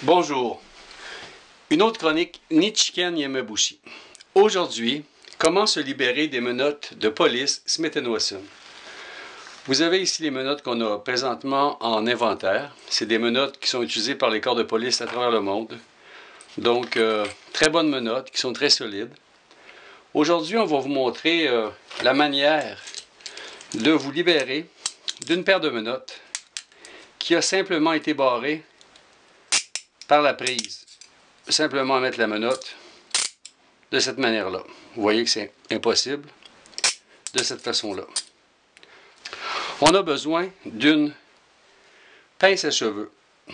Bonjour. Une autre chronique Nichiken Yamabushi. Aujourd'hui, comment se libérer des menottes de police Smith & Wesson. Vous avez ici les menottes qu'on a présentement en inventaire. C'est des menottes qui sont utilisées par les corps de police à travers le monde. Donc, très bonnes menottes qui sont très solides. Aujourd'hui, on va vous montrer la manière de vous libérer d'une paire de menottes qui a simplement été barrée par la prise. Simplement mettre la menotte de cette manière-là. Vous voyez que c'est impossible de cette façon-là. On a besoin d'une pince à cheveux.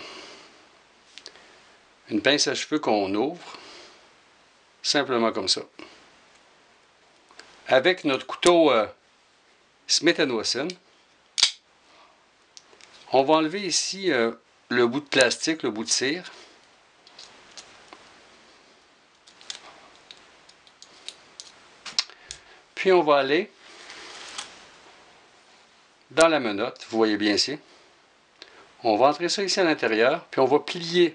Une pince à cheveux qu'on ouvre simplement comme ça. Avec notre couteau Smith & Wesson, on va enlever ici le bout de plastique, le bout de cire. Puis on va aller dans la menotte, vous voyez bien ici. On va entrer ça ici à l'intérieur, puis on va plier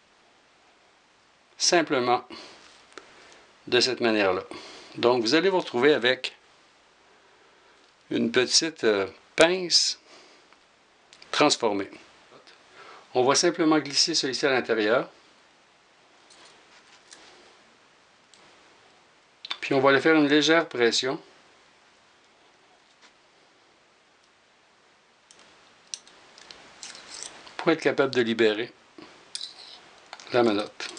simplement de cette manière-là. Donc vous allez vous retrouver avec une petite pince transformée. On va simplement glisser ça ici à l'intérieur. Puis on va aller faire une légère pression. Pour être capable de libérer la menotte.